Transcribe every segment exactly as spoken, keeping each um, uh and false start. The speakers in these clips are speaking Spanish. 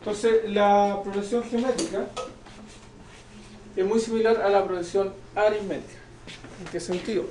Entonces, la progresión geométrica es muy similar a la progresión aritmética. ¿En qué sentido?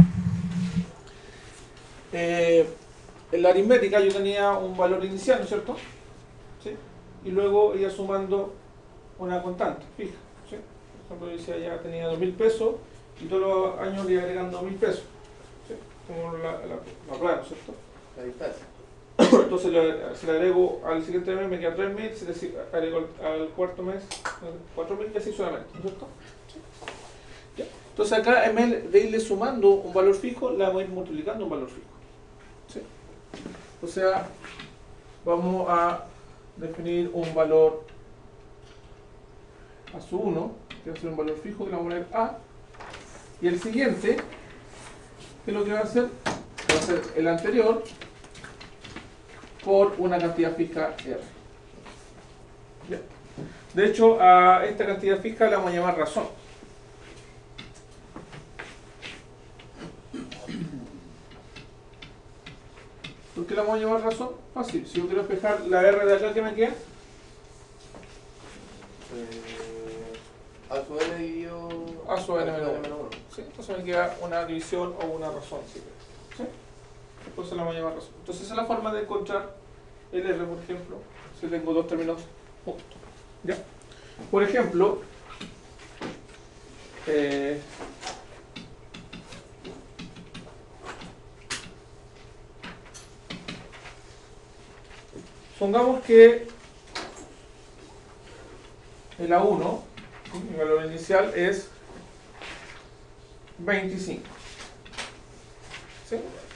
Eh, en la aritmética yo tenía un valor inicial, ¿no es cierto? ¿Sí? Y luego iba sumando una constante fija. ¿Sí? Por ejemplo, yo decía ya tenía dos mil pesos y todos los años le iba agregando mil pesos. ¿Sí? Como la, la, la prueba, ¿no es cierto? La distancia. Entonces le, si le agrego al siguiente mes me queda tres mil, si le agrego al, al cuarto mes cuatro mil y así solamente, ¿no es cierto? ¿Sí? ¿Ya? Entonces acá en vez de irle sumando un valor fijo, le vamos a ir multiplicando un valor fijo. ¿Sí? O sea, vamos a definir un valor a su uno, que va a ser un valor fijo, que le vamos a poner A, y el siguiente, ¿qué es lo que va a hacer? Va a ser el anterior por una cantidad fija R. ¿Ya? De hecho, a esta cantidad fija la vamos a llamar razón. ¿Por qué la vamos a llamar razón? Fácil. Si yo quiero fijar la R de acá, ¿qué me queda? Eh, A su n dividido A su n menos uno. uno. ¿Sí? Entonces me queda una división o una razón. ¿Sí? ¿Sí? Entonces la vamos a llamar razón. Entonces esa es la forma de encontrar el R, por ejemplo, si tengo dos términos juntos. ¿Ya? Por ejemplo, eh, supongamos que el A uno, ¿sí? El valor inicial es veinticinco. ¿Sí?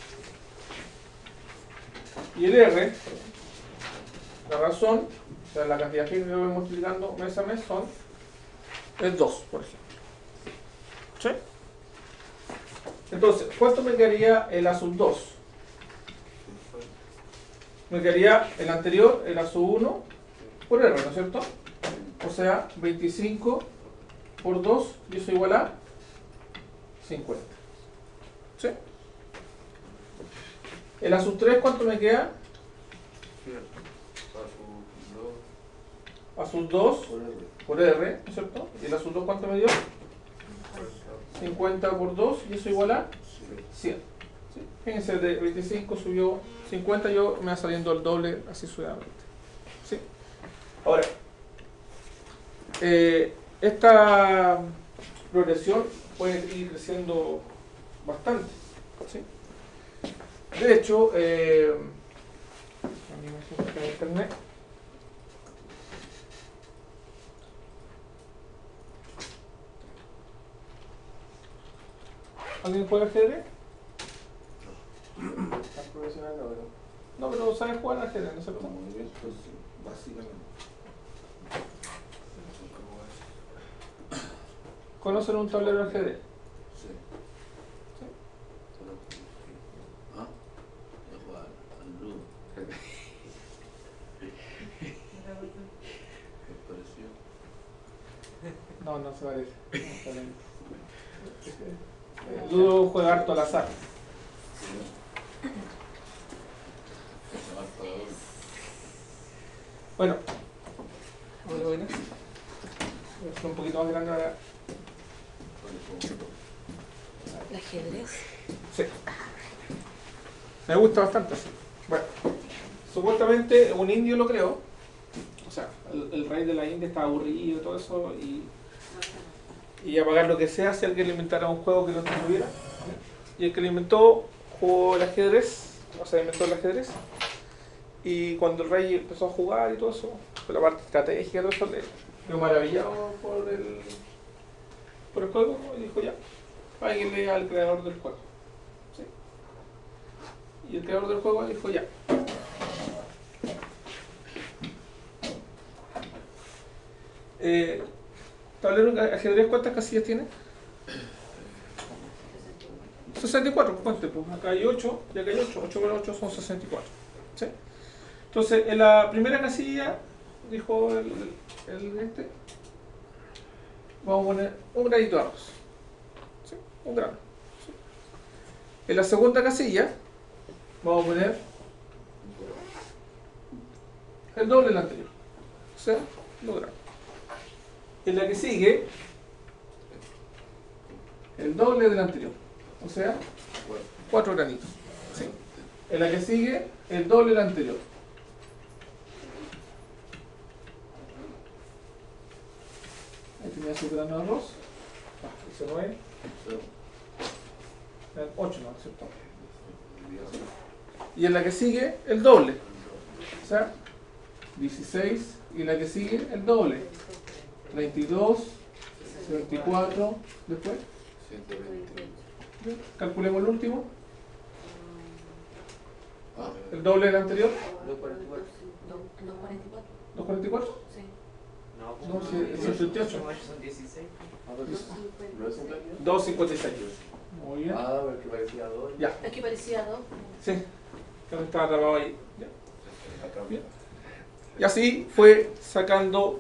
Y el R, la razón, o sea, la cantidad fija que voy multiplicando mes a mes son es dos, por ejemplo. ¿Sí? Entonces, ¿cuánto me quedaría el A sub dos? Me quedaría el anterior, el A sub uno, por R, ¿no es cierto? O sea, veinticinco por dos, y eso igual a cincuenta. ¿Sí? El A sub tres, ¿cuánto me queda? A sub dos por R, ¿no es cierto? ¿Y el A sub dos cuánto me dio? cincuenta por dos, y eso igual a cien. ¿Sí? Fíjense, de veinticinco subió cincuenta, yo me va saliendo el doble así sucesivamente. ¿Sí? Ahora, eh, esta progresión puede ir creciendo bastante. ¿Sí? De hecho, eh, en internet, ¿alguien juega ajedrez? Estás profesional, no, pero. No, pero ¿sabes jugar al ajedrez? ¿No se lo tomo muy bien? Pues sí, básicamente. ¿Conocen un tablero de ajedrez? Sí. ¿Sí? ¿Ah? Yo jugaba al ludo. ¿Qué pareció? No, no se parece. No, está bien. El ludo juega harto al azar. Se va para doble. Bueno, ¿cómo lo ven? Es un poquito más grande ahora. ¿El ajedrez? Sí. Me gusta bastante así. Bueno, supuestamente un indio lo creó. O sea, el, el rey de la India estaba aburrido y todo eso. Y, y a pagar lo que sea si alguien le inventara un juego que no tuviera. Y el que lo inventó jugó el ajedrez. O sea, inventó el ajedrez. Y cuando el rey empezó a jugar y todo eso, la parte estratégica y todo eso, le quedó maravillado por el, por el juego y dijo ya, páguenle al creador del juego. ¿Sí? Y el creador del juego dijo ya. Eh, tablero de ajedrez, ¿cuántas casillas tiene? sesenta y cuatro, cuente, pues acá hay ocho, y acá hay ocho, ocho por ocho son sesenta y cuatro. ¿Sí? Entonces, en la primera casilla, dijo el, el este, vamos a poner un granito de arroz. ¿Sí? Un grano. ¿Sí? En la segunda casilla, vamos a poner el doble del anterior. sea, dos granos. En la que sigue, el doble del anterior, o sea, cuatro granitos. ¿Sí? En la que sigue, el doble del anterior. Ahí tenía su grano de arroz. Ah, ese no es. ocho no, ¿cierto? Y en la que sigue, el doble. O sea, dieciséis. Y en la que sigue, el doble. treinta y dos, veinticuatro. Después, ciento veinte. calculemos el último. Ah, El doble del anterior. doscientos cuarenta y cuatro. doscientos cuarenta y cuatro. ¿doscientos cuarenta y cuatro? Sí. No, sí, es ciento veintiocho. Son dieciséis. Ah, pero ¿no es ciento veintidós? doscientos cincuenta y seis. Muy bien. Ah, porque parecía dos. Ya. Es que parecía dos. Sí. Que estaba trabado ahí. Ya. Bien. Y así fue sacando.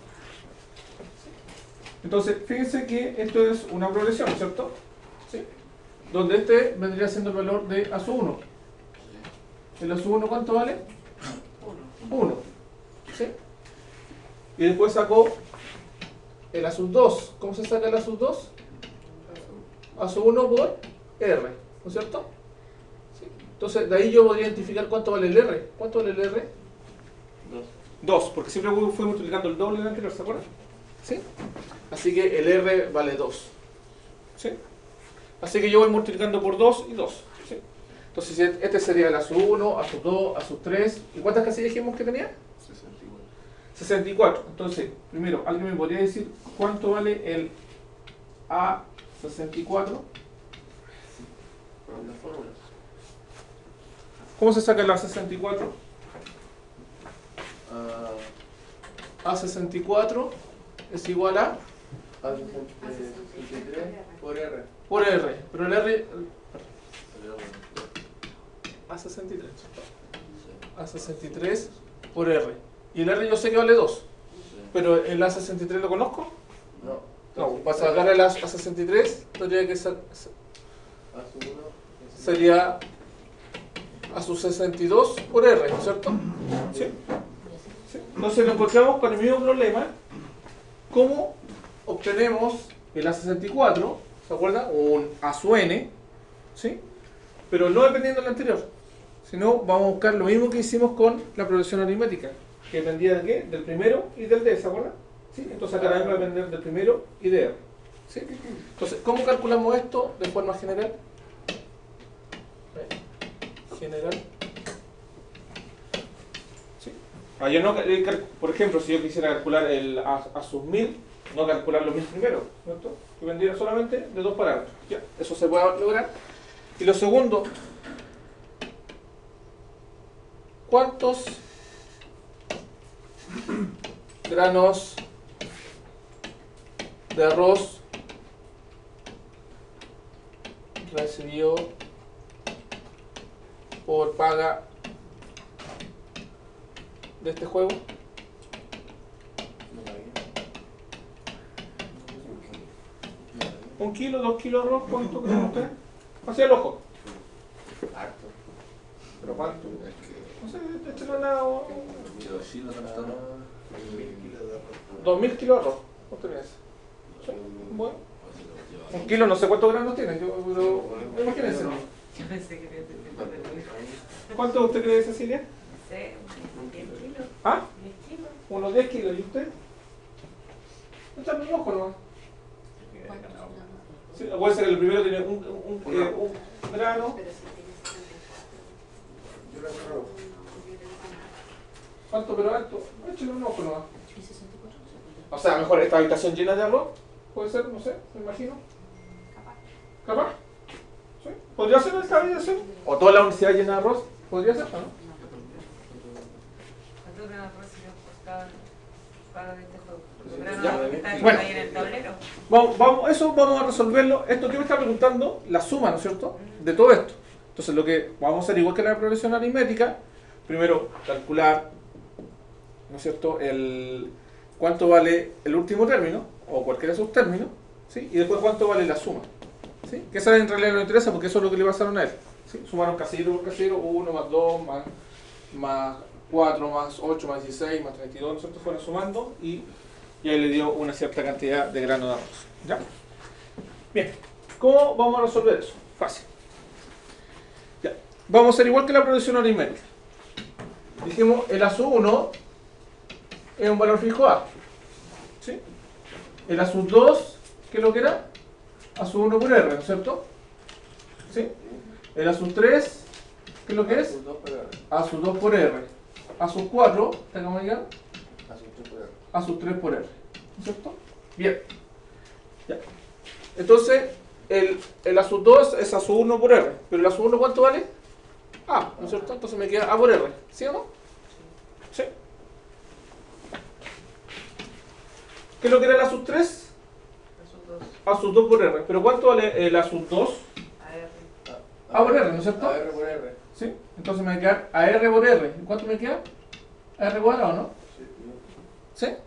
Entonces, fíjense que esto es una progresión, ¿cierto? Sí. Donde este vendría siendo el valor de A sub uno. ¿El A sub uno cuánto vale? uno. ¿Sí? Y después sacó el A sub dos. ¿Cómo se saca el A sub dos? A sub uno por R, ¿no es cierto? Sí. Entonces, de ahí yo podría identificar cuánto vale el R. ¿Cuánto vale el R? Dos. dos, porque siempre fui multiplicando el doble del anterior, ¿se acuerdan? ¿Sí? Así que el R vale dos. ¿Sí? Así que yo voy multiplicando por dos y dos. ¿Sí? Entonces este sería el A sub uno, A sub dos, A sub tres. ¿Y cuántas casillas dijimos que tenía? sesenta y cuatro. sesenta y cuatro. Entonces, primero, ¿alguien me podría decir cuánto vale el A sesenta y cuatro? Con las fórmulas. ¿Cómo se saca el A sesenta y cuatro? Ah, A sesenta y cuatro es igual a A sesenta y tres por R. por R. Pero el R... A sesenta y tres. A sesenta y tres por R. Y el R yo sé que vale dos. Pero el A sesenta y tres lo conozco. No. No, para sacar el A sesenta y tres tendría que ser, A sub uno. sería A sub sesenta y dos por R, ¿no es cierto? Sí. Sí. Entonces nos encontramos con el mismo problema. ¿Cómo obtenemos el A sesenta y cuatro? ¿Se acuerdan? Un A sub n, ¿sí? Pero no dependiendo del anterior, sino vamos a buscar lo mismo que hicimos con la progresión aritmética, que dependía de qué? Del primero y del D, ¿se acuerdan? ¿Sí? Entonces acá también va a depender del primero y de R. ¿Sí? Entonces, ¿cómo calculamos esto de forma general? General. ¿Sí? Ah, yo no, por ejemplo, si yo quisiera calcular el A, A sub mil, no calcular los mil primero, ¿cierto? Que vendría solamente de dos parámetros. Ya, eso se puede lograr. Y lo segundo, ¿cuántos granos de arroz recibió por paga de este juego? ¿Un kilo, dos kilos de arroz? ¿Cuánto creen ustedes? Hacia el ojo. Harto. ¿Pero cuánto? Es que No sé, échale al lado. Hiroshima tanto no. Dos mil kilos de arroz. ¿Cuánto tiene eso? Sí, bueno. Un kilo, no sé cuántos granos tiene, yo, pero imagínense. Yo pensé que había entendido. ¿Cuánto usted cree, Cecilia? No sé, diez kilos. ¿Ah? diez kilos. Unos diez kilos. ¿Y usted? Échale un ojo nomás. Sí, puede ser que el primero tiene un, un, un, eh, un grano. Yo la agarro. ¿Cuánto pero alto? Échale un ojo nomás. O sea, mejor esta habitación llena de arroz. Puede ser, no sé, me imagino. ¿Capaz? ¿Sí? ¿Podría ser esta habitación? ¿O toda la universidad llena de arroz? ¿Podría ser? ¿No? ¿Cuántos granos recibió por cada paga de este juego? ¿Los Ya, granos que están bueno. ahí en el tablero? Vamos, vamos, eso vamos a resolverlo. Esto que me está preguntando, la suma, ¿no es cierto? De todo esto. Entonces lo que vamos a hacer, igual que la progresión aritmética, primero calcular, ¿no es cierto?, el cuánto vale el último término, o cualquiera de sus términos, ¿sí? Y después cuánto vale la suma. ¿Sí? Que esa en realidad no interesa porque eso es lo que le pasaron a él. ¿Sí? Sumaron casillero por casillero, uno más dos más, más cuatro más ocho más dieciséis más treinta y dos, ¿no es cierto? Fueron sumando y, y ahí le dio una cierta cantidad de grano de arroz. ¿Ya? Bien, ¿cómo vamos a resolver eso? Fácil. Ya. Vamos a hacer igual que la progresión aritmética. Dijimos, el A sub uno es un valor fijo A. ¿Sí? El A sub dos, ¿qué es lo que era? A sub uno por R, ¿no es cierto? ¿Sí? El A sub tres, ¿qué es lo que es? dos por R. A sub dos por R. A sub cuatro, ¿tenemos que llegar? A sub tres por R. A sub tres por R. ¿No es cierto? Bien. Ya. Entonces, el, el A sub dos es A sub uno por R. Pero el A sub uno, ¿cuánto vale? A, ¿no es cierto? Entonces me queda A por R. ¿Sí o no? Sí. ¿Qué es lo que era el A sub tres? A sub dos. A sub dos por R. ¿Pero cuánto vale el A sub dos? A R. A por R, ¿no es cierto? A R por R. Sí. Entonces me va a quedar A R por R. ¿Y cuánto me queda? A R cuadrado, ¿no? Sí. ¿Sí?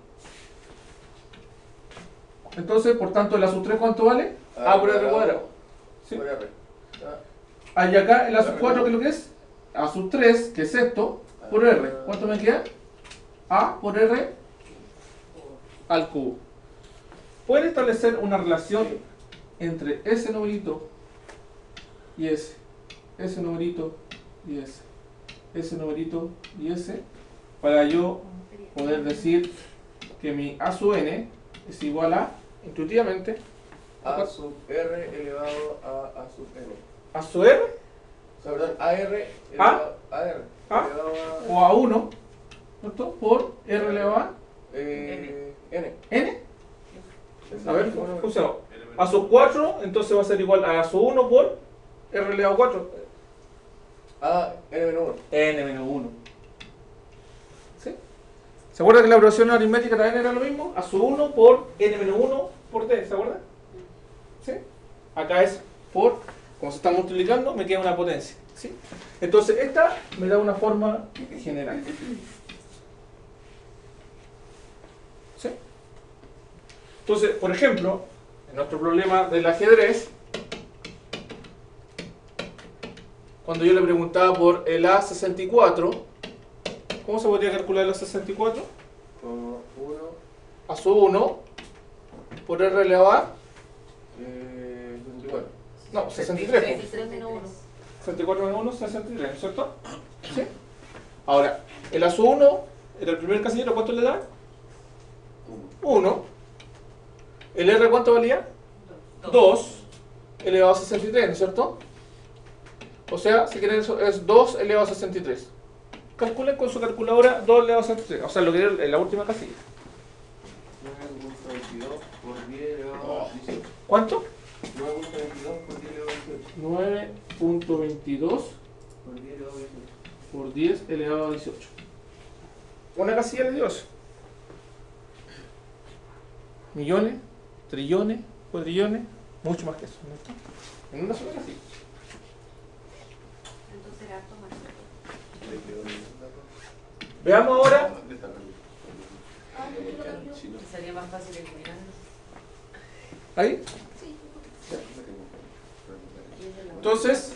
Entonces, por tanto, el A sub tres, ¿cuánto vale? A por R cuadrado. ¿Sí? Por R. Ah, y acá el A sub cuatro, ¿qué es lo que es? A sub tres, que es esto, por R. ¿Cuánto me queda? A por R al cubo. ¿Pueden establecer una relación entre ese numerito y ese? Ese numerito y ese. Ese numerito y ese. Para yo poder decir que mi A sub n es igual a, intuitivamente, A sub R elevado a A sub N. A sub r O sea, perdón, A R elevado a R. ¿A? Elevado a o a uno, ¿cierto? Por R elevado a eh, N. n. A ver, ¿cómo funciona? A sub cuatro, entonces va a ser igual a A sub uno por R elevado a cuatro. A N menos uno. N menos uno. ¿Sí? ¿Se acuerdan que la operación aritmética también era lo mismo? A sub uno por N menos uno por D, ¿se acuerdan? ¿Sí? Acá es por, como se está multiplicando, me queda una potencia. ¿Sí? Entonces esta me da una forma general. ¿Sí? Entonces, por ejemplo, en nuestro problema del ajedrez, cuando yo le preguntaba por el A sesenta y cuatro, ¿cómo se podría calcular el A sesenta y cuatro? Como uno. A sub uno por R elevado a, Eh, sesenta y cuatro. no, sesenta y tres. pues. veintitrés menos uno. sesenta y cuatro menos uno, sesenta y tres, ¿no es cierto? ¿Sí? Ahora, el A sub uno, en el primer casillero, ¿cuánto le da? uno. ¿El R cuánto valía? dos elevado a sesenta y tres, ¿no es cierto? O sea, si quieren eso, es dos elevado a sesenta y tres. Calculen con su calculadora dos elevado a sesenta y tres, o sea, lo que era en la última casilla. nueve punto veintidós por diez elevado a dieciocho. ¿Cuánto? nueve punto veintidós por diez elevado a dieciocho. nueve punto veintidós Por diez elevado a dieciocho. por diez elevado a dieciocho. Una casilla le dio eso. Millones, trillones, cuadrillones, mucho más que eso, ¿no está? En una sola casilla. Entonces era harto más. Veamos ahora. Ah, ¿por qué lo cambió? Que sería más fácil eliminar. Ahí. Sí. Entonces,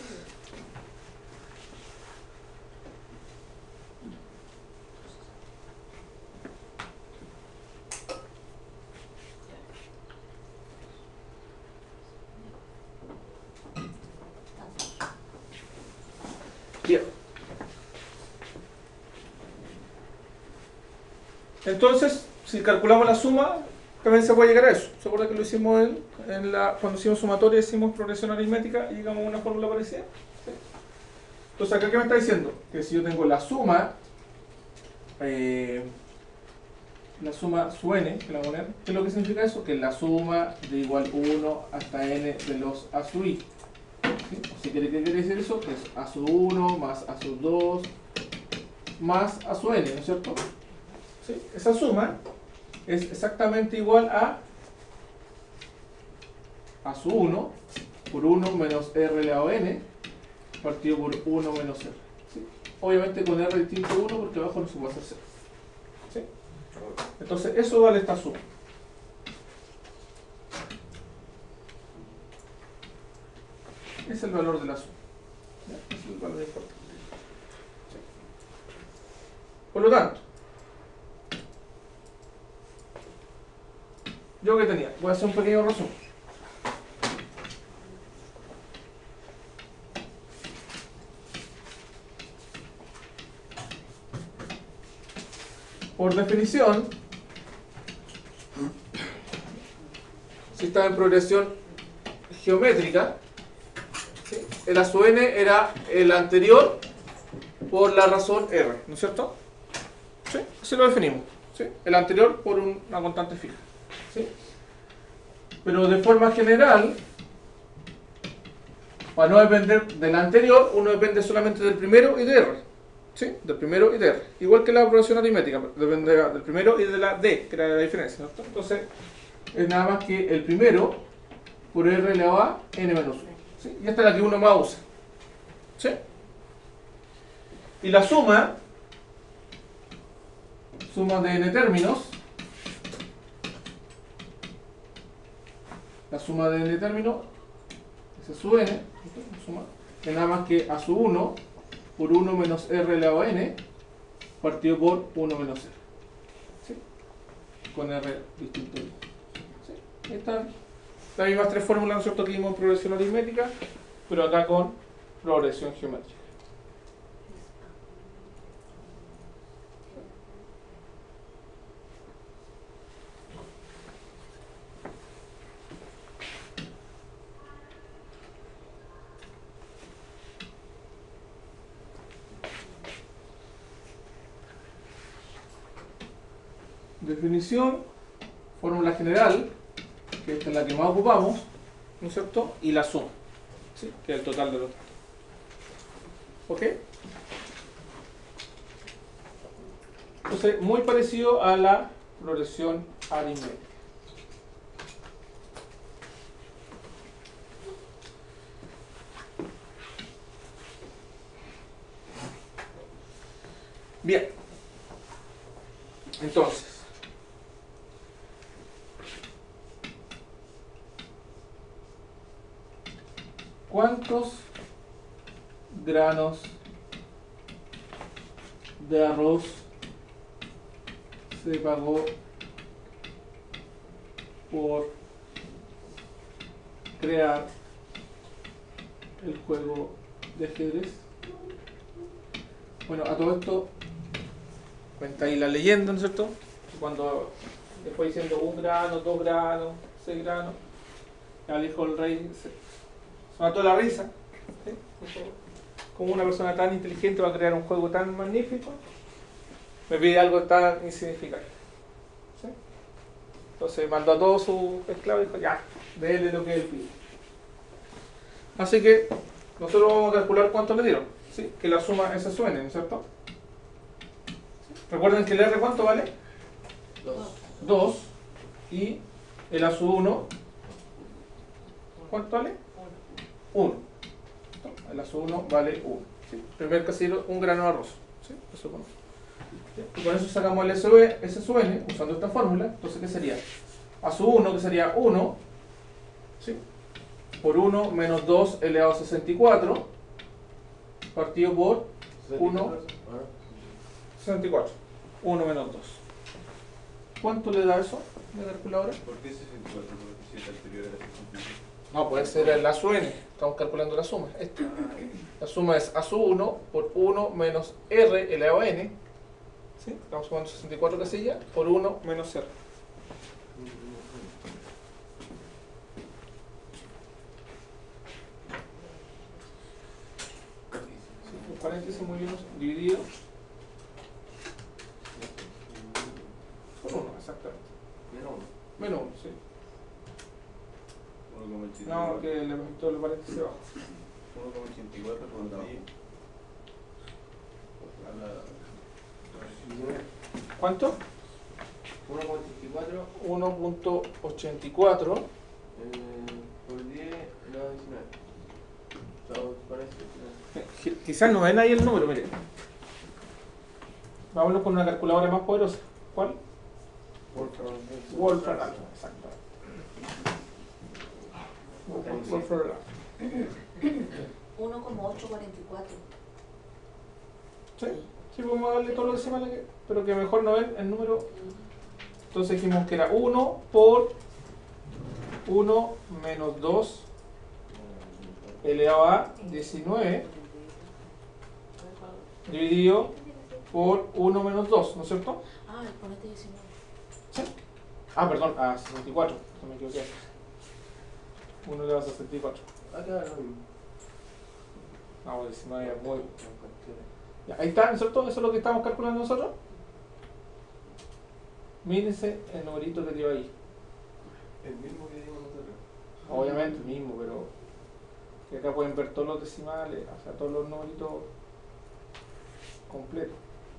bien. Entonces, si calculamos la suma, también se puede llegar a eso. ¿Se acuerda que lo hicimos en, en la, cuando hicimos sumatoria, hicimos progresión aritmética y llegamos a una fórmula parecida? ¿Sí? Entonces, acá, ¿qué me está diciendo? Que si yo tengo la suma, eh, la suma sub n, que la voy a poner, ¿qué es lo que significa eso? Que la suma de igual uno hasta n de los a sub i. ¿Sí? Si quiere, ¿qué quiere decir eso? Que es a sub uno más a sub dos más a sub n, ¿no es cierto? ¿Sí? Esa suma es exactamente igual a a sub uno por uno menos r elevado a n partido por uno menos r. ¿Sí? Obviamente con r distinto a uno porque abajo no se puede hacer cero. ¿Sí? Entonces eso vale esta suma. Es el valor de la suma. ¿Ya? Es el valor importante. Por lo tanto, ¿yo qué tenía? Voy a hacer un pequeño resumen. Por definición, si estaba en progresión geométrica, ¿sí? El A sub n era el anterior por la razón R, ¿no es cierto? ¿Sí? Así lo definimos. ¿Sí? El anterior por una constante fija. ¿Sí? Pero de forma general, para no depender del anterior, uno depende solamente del primero y de R. ¿Sí? Del primero y de R. Igual que la progresión aritmética, depende del primero y de la D, que era la diferencia, ¿cierto? Entonces, es nada más que el primero por R elevado a n menos uno. ¿Sí? Y esta es la que uno más usa. ¿Sí? Y la suma, suma de n términos, la suma de n términos, es A sub n, ¿sí? Suma, es nada más que A sub uno por uno menos R elevado a n, partido por uno menos R. ¿Sí? Con R distinto. ¿Sí? Ahí están las mismas tres fórmulas, ¿no es cierto?, que vimos en progresión aritmética, pero acá con progresión geométrica. Definición, fórmula general, que esta es la que más ocupamos, ¿no es cierto? Y la suma, ¿sí? Que es el total de los datos. ¿Ok? Entonces, muy parecido a la progresión aritmética. Bien. Entonces, ¿cuántos granos de arroz se pagó por crear el juego de ajedrez? Bueno, a todo esto cuenta ahí la leyenda, ¿no es cierto? Cuando después diciendo un grano, dos granos, seis granos, ya le dijo el rey, se, se mató la risa. ¿Sí? Como una persona tan inteligente va a crear un juego tan magnífico, me pide algo tan insignificante. ¿Sí? Entonces mandó a todos sus esclavos y dijo, ya, déle lo que él pide. Así que nosotros vamos a calcular cuánto le dieron. ¿Sí? Que la suma es A sub n, ¿no es cierto? Recuerden que el R ¿cuánto vale? dos. dos. Y el A sub uno ¿cuánto vale? uno. El A sub uno vale uno. ¿Sí? Primer casillero, un grano de arroz. ¿Sí? Eso con... Y con eso sacamos el S sub n usando esta fórmula. Entonces, ¿qué sería? A sub uno, que sería uno, ¿sí? Por uno menos dos elevado a sesenta y cuatro, partido por uno, sesenta y cuatro. uno menos dos. ¿Cuánto le da eso de calculadora? ¿Por qué sesenta y cuatro? Porque si es anterior a la sesenta y cuatro. No, puede ser el A sub n. Estamos calculando la suma. Este. La suma es A sub uno por uno menos R elevado a n. ¿Sí? Estamos sumando sesenta y cuatro casillas por uno menos R. Sí, un paréntesis muy bien dividido por uno, exactamente. Menos uno. Menos uno, sí. uno coma ochenta y No, cuatro. que le meto el paréntesis abajo. uno coma ochenta y cuatro por diez. A la... ¿Cuánto? uno coma ochenta y cuatro uno punto ochenta y cuatro. eh, por diez elevado a diecinueve. Todo parece. Eh, Quizás no ven ahí el número, miren. Vámonos con una calculadora más poderosa. ¿Cuál? Wolfram. Wolfram Alpha, exacto. Wolfram Alpha. uno coma ochocientos cuarenta y cuatro. Sí, Sí, podemos darle todos los decimales, que- pero que mejor no ven el número. Entonces dijimos que era uno por uno menos dos elevado a diecinueve dividido por uno menos dos, ¿no es cierto? Ah, ponete diecinueve. ¿Sí? Ah, perdón, a sesenta y cuatro, no me equivoqué. uno elevado a sesenta y cuatro. Ah, claro, lo mismo. Ah, bueno, diecinueve es muy... Ya, ahí está, ¿no es cierto? Eso es lo que estamos calculando nosotros. Mírense el numerito que dio ahí. El mismo que dimos nosotros. Obviamente el mismo, pero que acá pueden ver todos los decimales, o sea, todos los numeritos completos.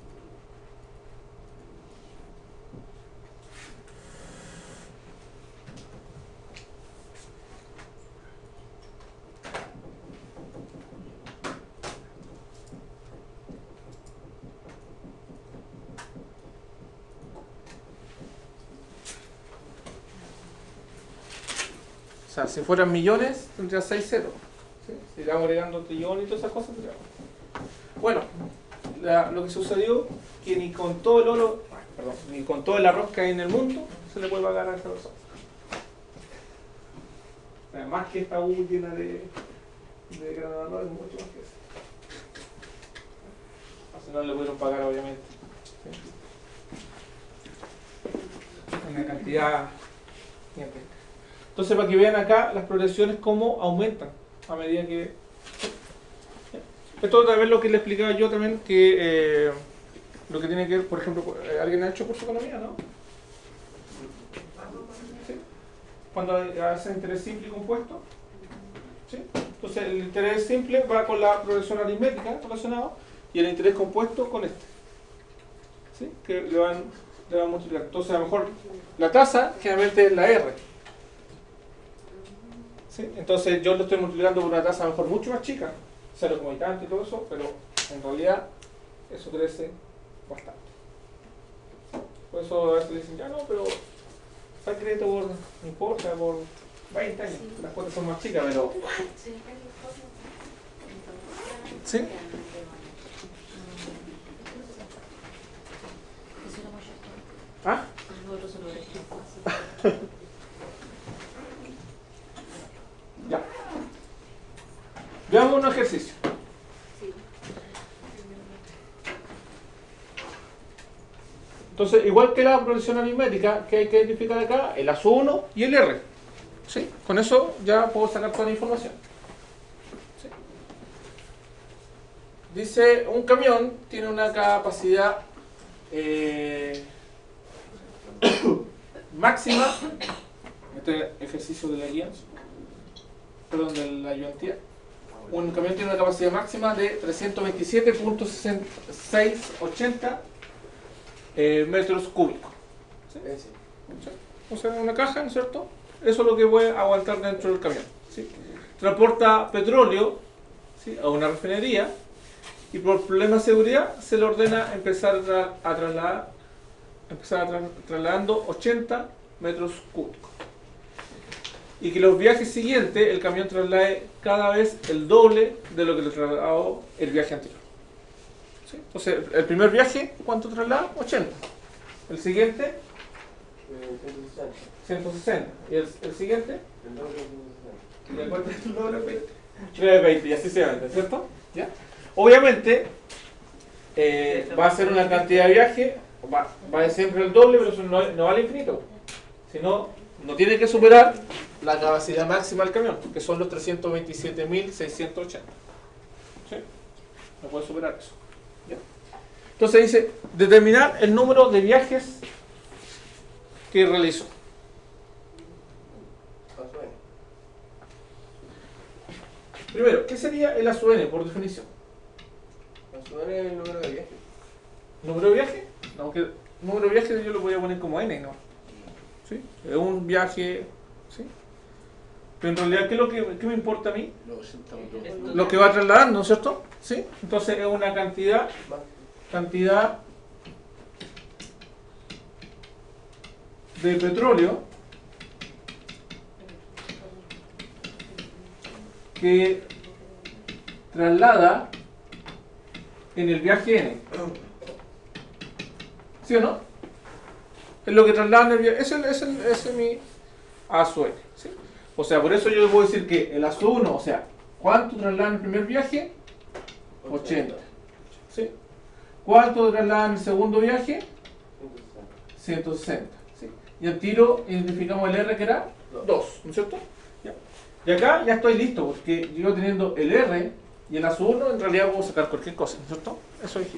O sea, si fueran millones, tendría seis ceros. ¿Sí? Si le vamos agregando trillones y todas esas cosas, tendría. Bueno, la- lo que sucedió que ni con todo el oro, ah, perdón, ni con todo el arroz que hay en el mundo se le puede pagar a esa persona. Además que esta U llena de, de grano de arroz es mucho más que eso. Así no le pudieron pagar, obviamente. ¿Sí? Una cantidad gigantesca. Entonces, para que vean acá las progresiones cómo aumentan a medida que... Esto otra vez lo que le explicaba yo también, que eh, lo que tiene que ver, por ejemplo, eh, ¿alguien ha hecho curso de economía, no? ¿Sí? Cuando hacen interés simple y compuesto. ¿Sí? Entonces, el interés simple va con la progresión aritmética relacionado y el interés compuesto con este. ¿Sí? Que le van, le van a multiplicar. Entonces, a lo mejor la tasa generalmente es la R. ¿Sí? Entonces yo lo estoy multiplicando por una tasa a lo mejor mucho más chica, cero como y tanto y todo eso, pero en realidad eso crece bastante. Por eso a veces le dicen, ya no, pero está crédito por, no importa, por veinte años, Sí. las cuotas son más chicas, pero... Sí. ¿Sí? Eso era mayor. ¿Ah? Los otros son los Ya. Veamos un ejercicio. Sí. Entonces, igual que la progresión aritmética, que hay que identificar acá, el A sub uno y el R. ¿Sí? Con eso ya puedo sacar toda la información. ¿Sí? Dice, un camión tiene una capacidad eh, máxima, este ejercicio de la guía, perdón, de la ayudantía. Un camión tiene una capacidad máxima de trescientos veintisiete punto seiscientos ochenta eh, metros cúbicos. ¿Sí? Ese. O sea, una caja, ¿no es cierto? Eso es lo que puede aguantar dentro del camión. ¿Sí? Transporta petróleo, ¿sí?, a una refinería y por problemas de seguridad se le ordena empezar a, tra a trasladar, empezar a tra trasladando ochenta metros cúbicos. Y que los viajes siguientes el camión traslade cada vez el doble de lo que le trasladó el viaje anterior. ¿Sí? Entonces, el primer viaje, ¿cuánto traslada? ochenta. El siguiente, Eh, ciento sesenta. ciento sesenta. Y el, el siguiente, El doble de ciento sesenta. ¿y el cuarto es el doble? veinte. veinte, y así se va, ¿cierto? ¿Ya? Obviamente, eh, va a ser una cantidad de viaje, va, va a ser siempre el doble, pero eso no, no va al infinito. Sino, no tiene que superar la capacidad máxima del camión, que son los trescientos veintisiete mil seiscientos ochenta. ¿Sí? No puede superar eso. ¿Ya? Entonces dice, determinar el número de viajes que realizó. A su N. Primero, ¿qué sería el A sub n por definición? A su N es el número de viajes. ¿Número de viaje? No, que número de viaje yo lo voy a poner como n, ¿no? ¿Sí? Es un viaje, ¿sí? Pero en realidad, ¿qué es lo que qué me importa a mí? Los ochenta metros. Lo que va trasladando, ¿no es cierto? ¿Sí? Entonces es una cantidad, cantidad de petróleo que traslada en el viaje n. ¿Sí o no? Es lo que trasladan el viaje. Ese es el, ese es mi A sub n. ¿Sí? O sea, por eso yo le puedo decir que el A sub uno, o sea, ¿cuánto trasladan el primer viaje? ochenta. ¿Sí? ¿Cuánto trasladan el segundo viaje? ciento sesenta. ¿Sí? Y al tiro identificamos el R que era dos, ¿no es cierto? Ya. Y acá ya estoy listo, porque yo teniendo el R y el A sub uno, en realidad puedo sacar cualquier cosa, ¿no es cierto? Eso es.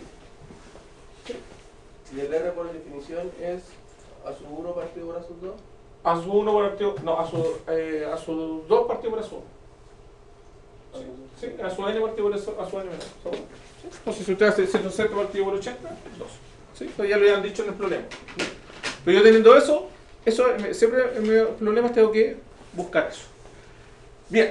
Y el R por definición es A sub uno partido por A sub dos. A sub uno partido, no, A sub, eh, A sub dos partido por A sub uno. Sí, A sub n partido por A sub n menos. ¿Sí? Entonces si usted hace ciento sesenta partido por ochenta, dos. ¿Sí? Pues ya lo habían dicho en el problema. ¿Sí? Pero yo teniendo eso, eso siempre en mis problemas tengo que buscar eso. Bien.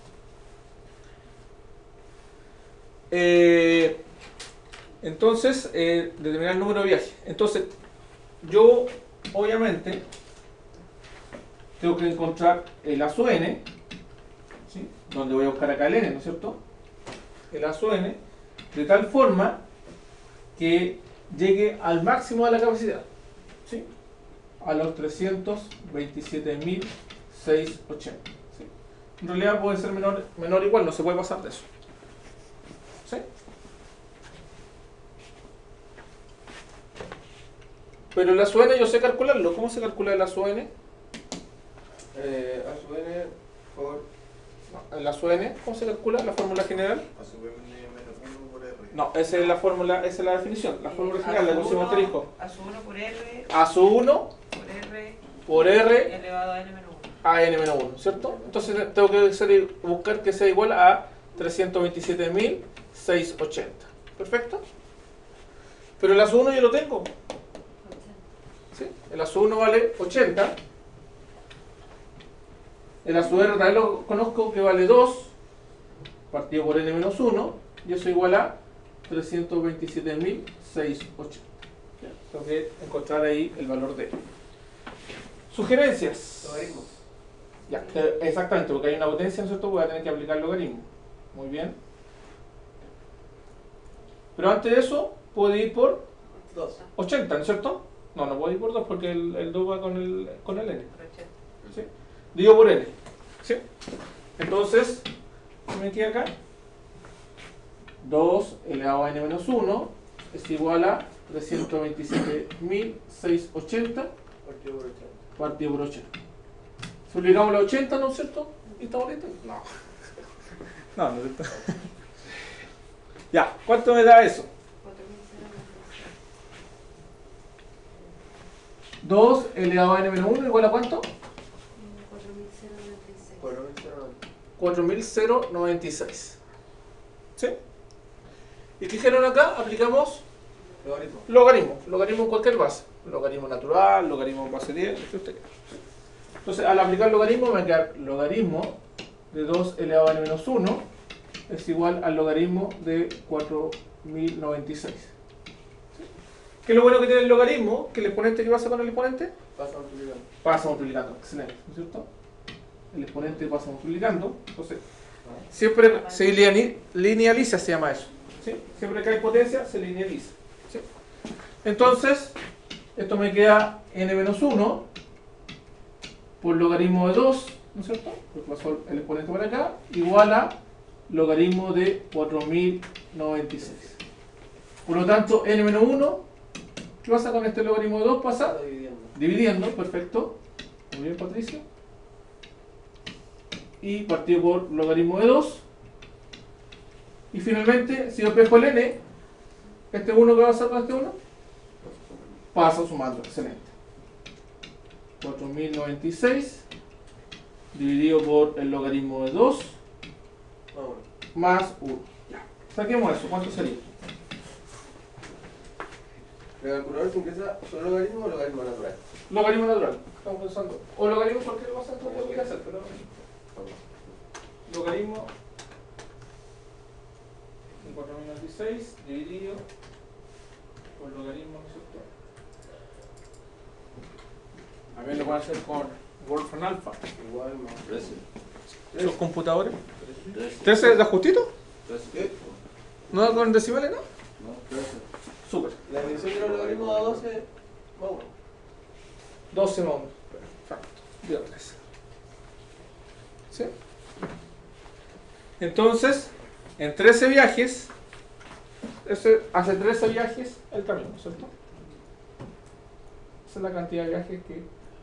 Eh, entonces, eh, determinar el número de viajes. Entonces, yo obviamente tengo que encontrar el A sub n, ¿sí? Donde voy a buscar acá el n, ¿no es cierto? El A sub n, de tal forma que llegue al máximo de la capacidad, ¿sí? A los trescientos veintisiete mil seiscientos ochenta. ¿Sí? En realidad puede ser menor, menor igual, no se puede pasar de eso. ¿Sí? Pero el A sub n yo sé calcularlo. ¿Cómo se calcula el A sub n? Eh, A sub n por... No, el A sub n, ¿cómo se calcula? La fórmula general. A sub n menos uno por R. No, esa es la fórmula, esa es la definición. La fórmula general, la que pusimos asterisco. A sub uno por R A sub uno por R por R elevado a n menos uno. a n menos uno, ¿cierto? Entonces tengo que hacer, buscar que sea igual a trescientos veintisiete mil seiscientos ochenta. ¿Perfecto? Pero el A sub uno yo lo tengo. ¿Sí? El A sub uno vale ochenta. El A sub R también lo conozco que vale dos partido por n menos uno, y eso igual a trescientos veintisiete mil seiscientos ochenta. ¿Ya? Tengo que encontrar ahí el valor de sugerencias. Logaritmo. Ya, te- exactamente, porque hay una potencia, ¿no es cierto? Voy a tener que aplicar logaritmo. Muy bien. Pero antes de eso, puedo ir por dos. ochenta, ¿no es cierto? No, no puedo ir por dos porque el, el dos va con el, con el n. Por ochenta. ¿Sí? Digo por n. ¿Sí? Entonces, ¿qué me queda acá? dos elevado a n menos uno es igual a trescientos veintisiete mil seiscientos ochenta Partido por ochenta. partido por ochenta. Si obligamos la ochenta, ¿no es cierto? ¿Y estamos listos? No. No, no es cierto. Ya, ¿cuánto me da eso? cuatro mil noventa y seis. dos elevado a n menos uno igual a cuánto? cuatro mil noventa y seis. Por noventa. cuatro mil noventa y seis. ¿Sí? ¿Y qué dijeron acá? Aplicamos Logaritmo. logaritmo. Logaritmo en cualquier base. Logaritmo natural, logaritmo en base diez, lo que usted quiera. Entonces, al aplicar logaritmo, me va a quedar logaritmo de dos elevado a n menos uno es igual al logaritmo de cuatro mil noventa y seis. ¿Sí? ¿Qué es lo bueno que tiene el logaritmo? Que el exponente, ¿qué pasa con el exponente? Pasa multiplicando. Pasa multiplicando. Excelente, ¿no es cierto? El exponente pasa multiplicando. Entonces, siempre se lineali- linealiza, se llama eso. ¿Sí? Siempre que hay potencia, se linealiza. ¿Sí? Entonces, esto me queda n menos uno por logaritmo de dos, ¿no es cierto? Porque pasó el exponente por acá, igual a logaritmo de cuatro mil noventa y seis. Por lo tanto, n menos uno, ¿qué pasa con este logaritmo de dos? Pasa Está dividiendo. dividiendo, perfecto. Muy bien, Patricio. Y partido por logaritmo de dos. Y finalmente, si yo pesco el n, este uno, ¿qué va a pasar con este uno? Pasa sumando, excelente. cuatro mil noventa y seis dividido por el logaritmo de dos Vámonos. más uno. Ya. Saquemos eso, ¿cuánto sería? ¿El calculador se ingresa solo logaritmo o logaritmo natural? Logaritmo natural, estamos pensando. O logaritmo cualquier cosa, esto podría hacer, pero logaritmo de cuatro mil noventa y seis dividido por logaritmo, ¿no es cierto? A ver, lo voy a hacer con Wolfram Alpha. Igual más. trece. ¿Los computadores? trece. ¿trece da justito? trece. ¿No con decimales, no? No, trece. Súper. La definición de los logaritmos uno da doce más uno. doce más uno. Perfecto. Dio trece. ¿Sí? Entonces, en trece viajes, ese hace trece viajes el camión, ¿no es cierto? Esa es la cantidad de viajes que...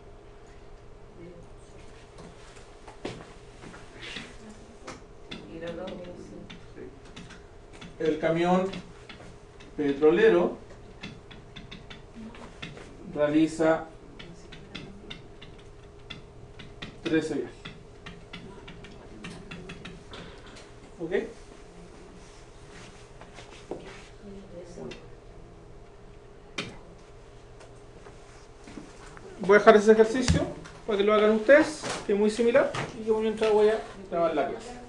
Y los dos, el camión petrolero realiza trece viajes. ¿Ok? Voy a dejar ese ejercicio para que lo hagan ustedes, que es muy similar, y yo mientras voy a grabar la clase.